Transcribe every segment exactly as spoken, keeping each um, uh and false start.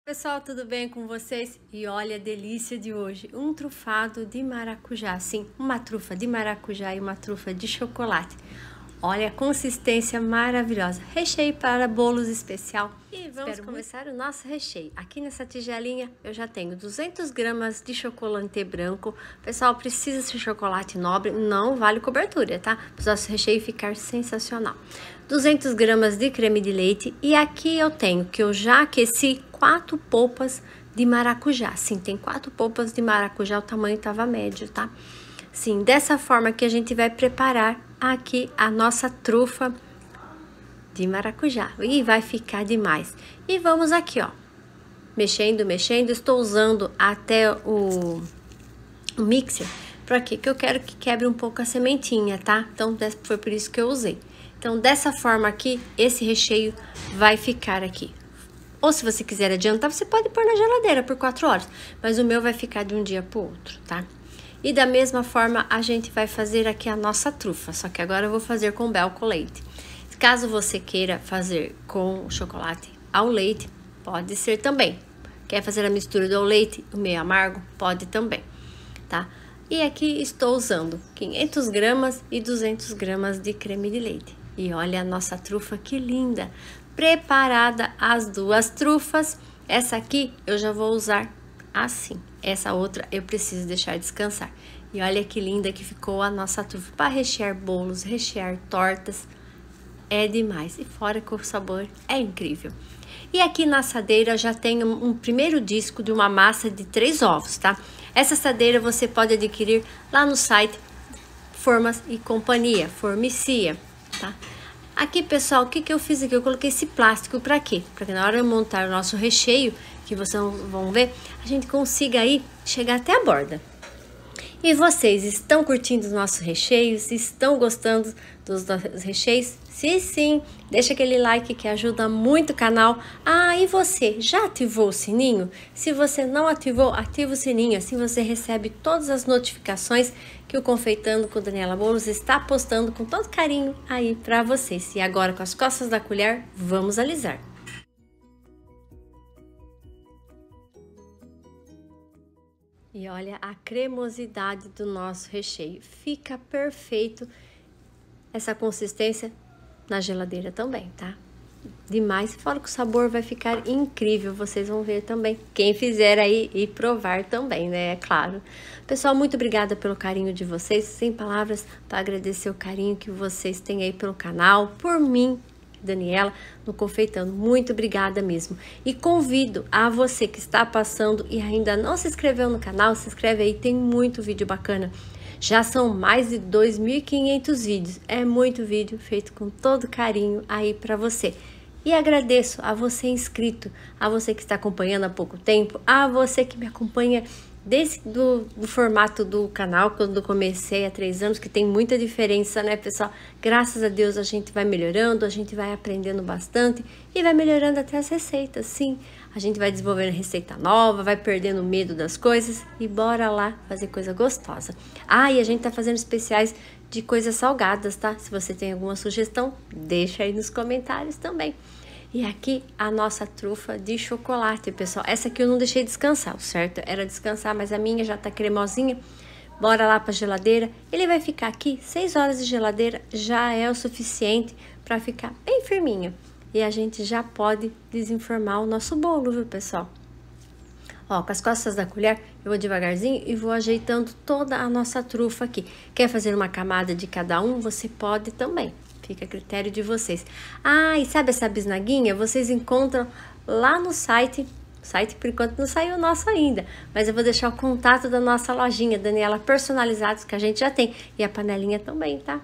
Pessoal, tudo bem com vocês? E olha a delícia de hoje, um trufado de maracujá, sim, uma trufa de maracujá e uma trufa de chocolate. Olha a consistência maravilhosa, recheio para bolos especial. E vamos Espero começar muito. o nosso recheio. Aqui nessa tigelinha eu já tenho duzentas gramas de chocolate branco. Pessoal, precisa ser chocolate nobre, não vale cobertura, tá? Para o nosso recheio ficar sensacional. duzentas gramas de creme de leite e aqui eu tenho que eu já aqueci quatro polpas de maracujá. Sim, tem quatro polpas de maracujá, o tamanho estava médio, tá? Sim, dessa forma que a gente vai preparar aqui a nossa trufa de maracujá. E vai ficar demais. E vamos aqui, ó, mexendo, mexendo. Estou usando até o, o mixer. Para quê? Que eu quero que quebre um pouco a sementinha, tá? Então, foi por isso que eu usei. Então, dessa forma aqui, esse recheio vai ficar aqui. Ou se você quiser adiantar, você pode pôr na geladeira por quatro horas. Mas o meu vai ficar de um dia para o outro, tá? E da mesma forma, a gente vai fazer aqui a nossa trufa. Só que agora eu vou fazer com mel com leite. Caso você queira fazer com chocolate ao leite, pode ser também. Quer fazer a mistura do ao leite, o meio amargo? Pode também, tá? E aqui estou usando quinhentas gramas e duzentas gramas de creme de leite. E olha a nossa trufa que linda! Preparada as duas trufas. Essa aqui eu já vou usar assim. Essa outra eu preciso deixar descansar. E olha que linda que ficou a nossa trufa para rechear bolos, rechear tortas. É demais. E fora que o sabor é incrível. E aqui na assadeira já tenho um primeiro disco de uma massa de três ovos, tá? Essa assadeira você pode adquirir lá no site Formas e Companhia, Formicia, tá? Aqui, pessoal, o que que eu fiz aqui? Eu coloquei esse plástico para quê? Para que na hora de montar o nosso recheio, que vocês vão ver, a gente consiga aí chegar até a borda. E vocês estão curtindo os nossos recheios? Estão gostando dos nossos recheios? Se sim, deixa aquele like que ajuda muito o canal. Ah, e você, já ativou o sininho? Se você não ativou, ativa o sininho, assim você recebe todas as notificações que o Confeitando com Daniela Bolos está postando com todo carinho aí para vocês. E agora, com as costas da colher, vamos alisar. E olha a cremosidade do nosso recheio, fica perfeito essa consistência na geladeira também, tá? Demais, fora que o sabor vai ficar incrível, vocês vão ver também, quem fizer aí e provar também, né, é claro. Pessoal, muito obrigada pelo carinho de vocês, sem palavras para agradecer o carinho que vocês têm aí pelo canal, por mim, Daniela, no Confeitando, muito obrigada mesmo. E convido a você que está passando e ainda não se inscreveu no canal, se inscreve aí, tem muito vídeo bacana. Já são mais de dois mil e quinhentos vídeos, é muito vídeo feito com todo carinho aí para você. E agradeço a você inscrito, a você que está acompanhando há pouco tempo, a você que me acompanha desde do, do formato do canal, quando eu comecei há três anos, que tem muita diferença, né, pessoal? Graças a Deus a gente vai melhorando, a gente vai aprendendo bastante e vai melhorando até as receitas, sim. A gente vai desenvolvendo receita nova, vai perdendo o medo das coisas e bora lá fazer coisa gostosa. Ah, e a gente tá fazendo especiais de coisas salgadas, tá? Se você tem alguma sugestão, deixa aí nos comentários também. E aqui a nossa trufa de chocolate, pessoal. Essa aqui eu não deixei descansar, o certo era descansar, mas a minha já tá cremosinha. Bora lá pra geladeira. Ele vai ficar aqui, seis horas de geladeira já é o suficiente para ficar bem firminho. E a gente já pode desenformar o nosso bolo, viu, pessoal? Ó, com as costas da colher, eu vou devagarzinho e vou ajeitando toda a nossa trufa aqui. Quer fazer uma camada de cada um? Você pode também. Fica a critério de vocês. Ah, e sabe essa bisnaguinha? Vocês encontram lá no site. O site, por enquanto, não saiu o nosso ainda. Mas eu vou deixar o contato da nossa lojinha, Daniela Personalizados, que a gente já tem. E a panelinha também, tá?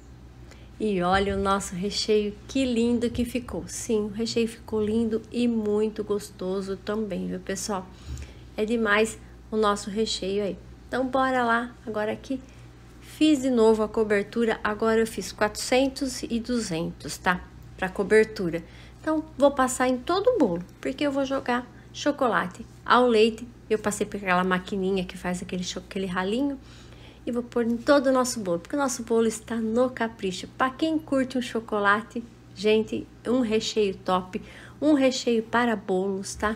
E olha o nosso recheio, que lindo que ficou. Sim, o recheio ficou lindo e muito gostoso também, viu, pessoal? É demais o nosso recheio aí. Então, bora lá. Agora aqui, fiz de novo a cobertura. Agora eu fiz quatrocentos e duzentos, tá? Pra cobertura. Então, vou passar em todo o bolo, porque eu vou jogar chocolate ao leite. Eu passei por aquela maquininha que faz aquele, aquele ralinho. E vou pôr em todo o nosso bolo, porque o nosso bolo está no capricho. Para quem curte um chocolate, gente, um recheio top, um recheio para bolos, tá?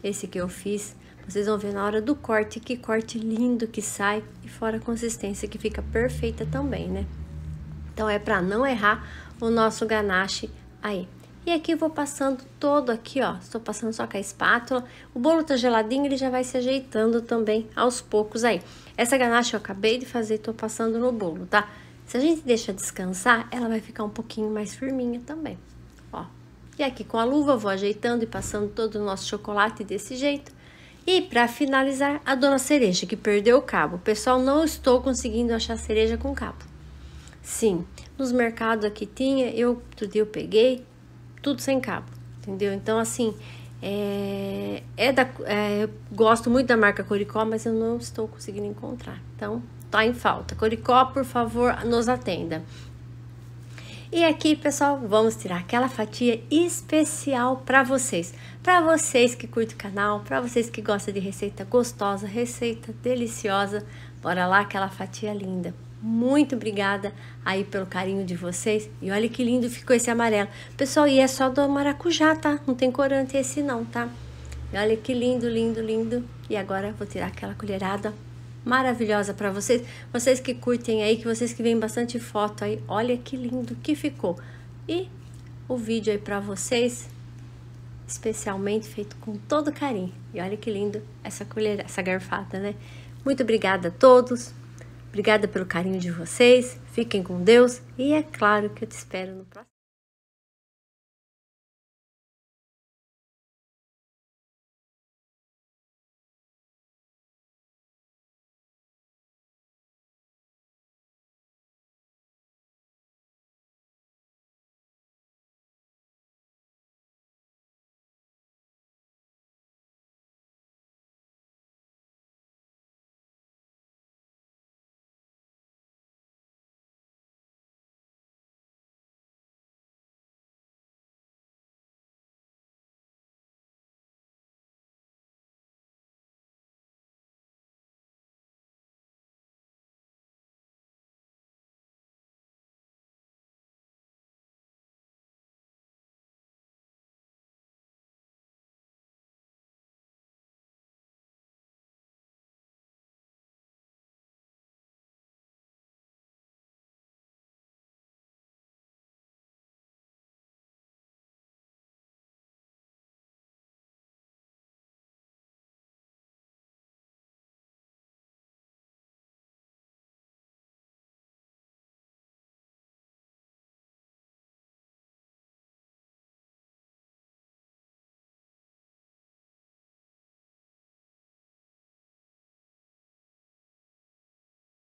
esse que eu fiz. Vocês vão ver na hora do corte, que corte lindo que sai, e fora a consistência que fica perfeita também, né? Então é para não errar o nosso ganache aí. E aqui eu vou passando todo aqui, ó, estou passando só com a espátula. O bolo tá geladinho, ele já vai se ajeitando também aos poucos aí. Essa ganache eu acabei de fazer, tô passando no bolo, tá? Se a gente deixa descansar, ela vai ficar um pouquinho mais firminha também, ó. E aqui com a luva eu vou ajeitando e passando todo o nosso chocolate desse jeito. E para finalizar, a dona cereja, que perdeu o cabo. Pessoal, não estou conseguindo achar cereja com cabo. Sim, nos mercados aqui tinha, eu, outro dia eu peguei, tudo sem cabo, entendeu? Então, assim, é, é da, é, eu gosto muito da marca Coricó, mas eu não estou conseguindo encontrar. Então, tá em falta. Coricó, por favor, nos atenda. E aqui, pessoal, vamos tirar aquela fatia especial para vocês. Para vocês que curtem o canal, para vocês que gostam de receita gostosa, receita deliciosa. Bora lá, aquela fatia linda. Muito obrigada aí pelo carinho de vocês. E olha que lindo ficou esse amarelo. Pessoal, e é só do maracujá, tá? Não tem corante esse não, tá? E olha que lindo, lindo, lindo. E agora vou tirar aquela colherada maravilhosa para vocês. Vocês que curtem aí, que vocês que veem bastante foto aí. Olha que lindo que ficou. E o vídeo aí para vocês, especialmente feito com todo carinho. E olha que lindo essa colher, essa garfada, né? Muito obrigada a todos. Obrigada pelo carinho de vocês, fiquem com Deus e é claro que eu te espero no próximo.